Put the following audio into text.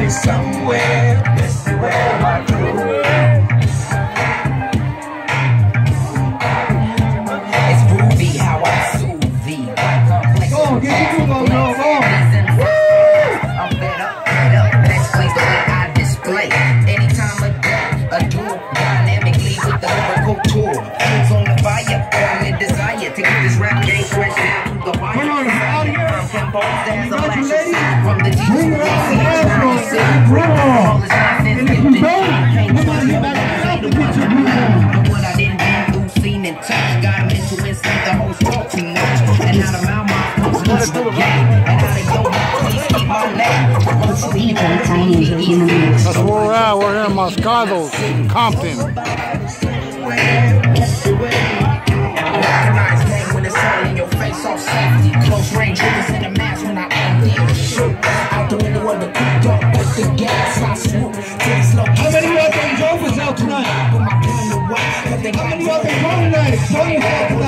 somewhere. This is where my crew. It's groovy how I soothe thee. Complex. Oh, get your move on, I'm fed up. Best place the way I display. Anytime a duel, dynamically with the lyrical tour. Hands on the fire, I'm in desire to get this rap game fresh down to the wire. Composed as a black from the deep all is nonsense. What I didn't do, seen and touched, got mental instinct, the whole talk too much. And out of my mouth, what's the game? And out of your mouth, please keep my name. That's where we're at. We're here in Moscato, Compton. Recognize name when it's all in your face, off safety. Close range, niggas in the mask when I am there to shoot. Out the window of the coupe, don't bust the gas, I swoop. How many of them drove us out tonight? How many of them drove tonight?